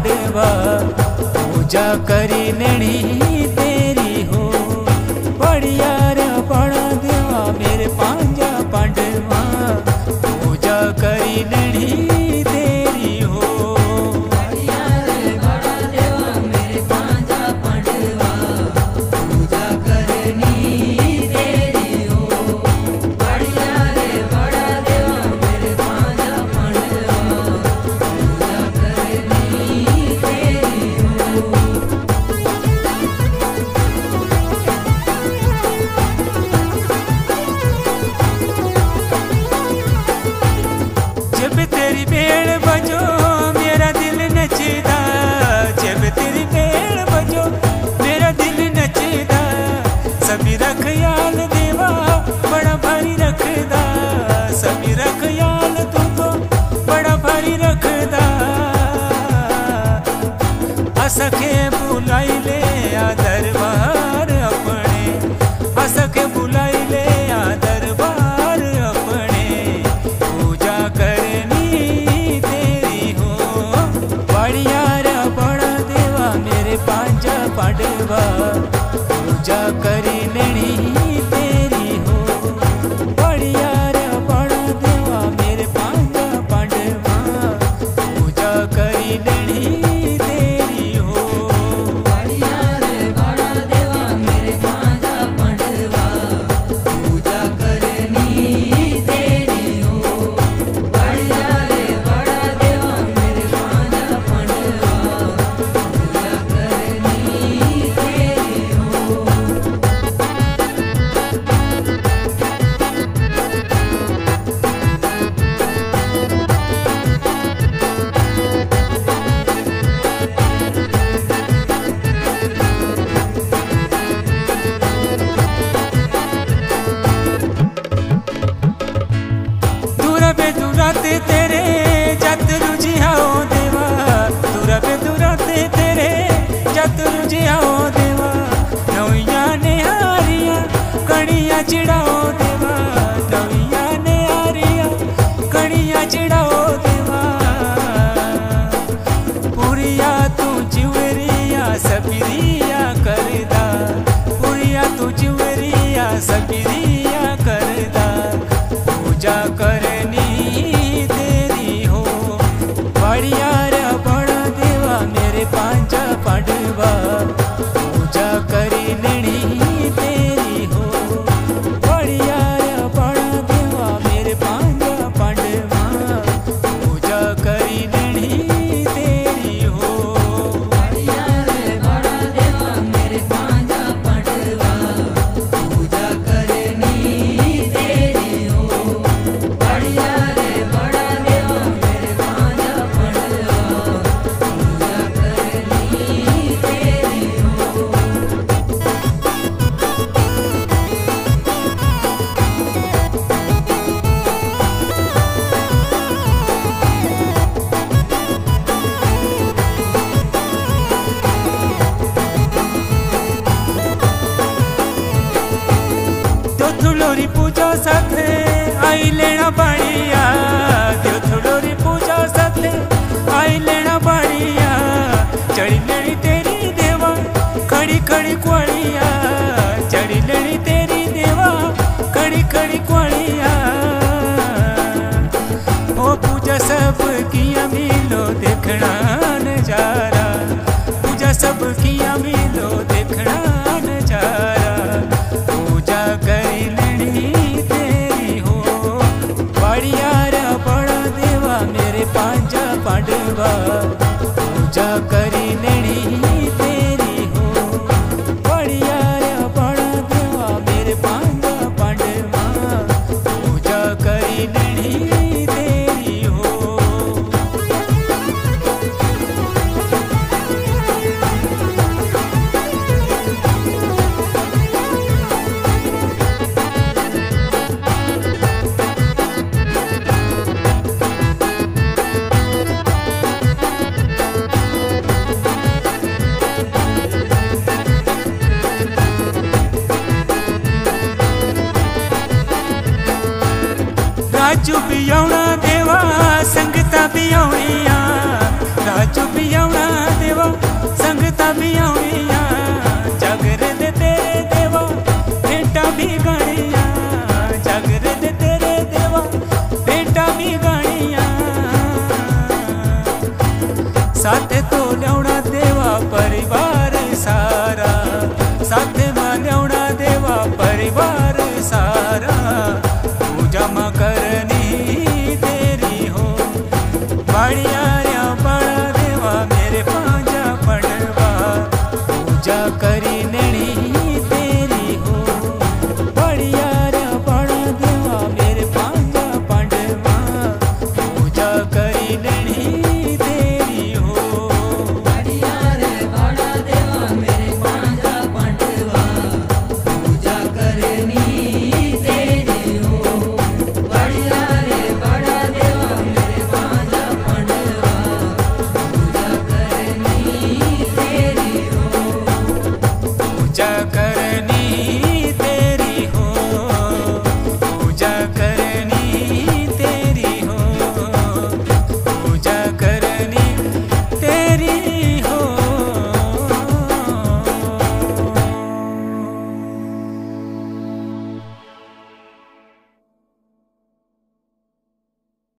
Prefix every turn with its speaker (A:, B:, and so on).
A: पांडवा पूजा करी लेनी तेरी हो। बढ़िया रे बड़ा देवा मेरे पांजा पांडवा पूजा करी लेनी तेरी हो।
B: बढ़िया रे बड़ा देवा मेरे पांजा पांडवा पूजा करनी तेरी हो। बढ़िया रे बड़ा देवा मेरे पांजा पांडवा पूजा करनी तेरी हो।
A: जब तेरी बेड़ बजो मेरा दिल नचदा, जब तेरी बेड़ बजो मेरा दिल नचदा। सभी रख याल देवा बड़ा भारी रखदा, सभी रख याल तू तो बड़ा भारी रखदा। असखे बुलाई ले आ दरबार अपने, असखे बुलाई ले आ दरबार अपने पूजा करनी तेरी हो। बढ़िया रे बड़ा देवा मेरे पांजा पांडवा पूजा करी लेनी तेरी हो। बढ़िया रे बड़ा देवा मेरे पांजा पांडवा पूजा करी लेनी तेरी हो।
B: बढ़िया रे बड़ा देवा मेरे पांजा पांडवा पूजा करनी तेरी हो। बढ़िया रे बड़ा देवा मेरे पांजा पांडवा पूजा करनी तेरी हो।
A: दूरा पे दूराते तेरे जत रुझियाओ देवा, दूरा पे दूराते तेरे जत रुझियाओ देवा। नौया ने हारिया कड़िया चिड़ाओ देवा, नौया ने हारिया कड़िया चिड़ाओ देवा। पुरिया तू चिवरिया सपिरिया करदा, पुरिया तू चिवरिया सपिरिया करदा पूजा करनी तेरी हो। बढ़िया रे बड़ा देवा मेरे पांजा पांडवा पूजा करी लेनी तेरी हो। बढ़िया रे बड़ा देवा मेरे पांजा पांडवा पूजा करी लेनी तेरी हो।
B: बढ़िया रे बड़ा देवा मेरे पांजा पांडवा पूजा करनी तेरी हो। बढ़िया रे बड़ा देवा मेरे पांजा पांडवा पूजा करनी तेरी हो।
A: तो थुलोरी पूजा साथे आई लेना बढ़िया, तो थुलोरी पूजा साथे आई लेना बढ़िया। चढ़ी लेनी तेरी देवा खड़ी खड़ी क्वालिया, चढ़ी लेनी तेरी देवा खड़ी खड़ी क्वालिया। ओ पूजा सब किया मिलो देखना नजारा, पूजा सब किया मिलो देखना नजारा पूजा करी लेनी तेरी हो। बढ़िया रे बड़ा देवा मेरे पांजा पांडवा पूजा करी लेनी तेरी हो। बढ़िया रे बड़ा देवा मेरे पांजा पांडवा पूजा करी लेनी तेरी हो। सुरता भी आउणिया जागर दे तेरे देवा भेंटा भी गाणिया जागर दे तेरे देवा भेंटा भी गाणिया साथे तो ल्यावणा देवा परिवार सारा साथे मां ल्यावणा देवा परिवार सारा पूजा मां करनी तेरी हो बाड़िया बाड़ा देवा मेरे पांजा पड़वा पूजा कर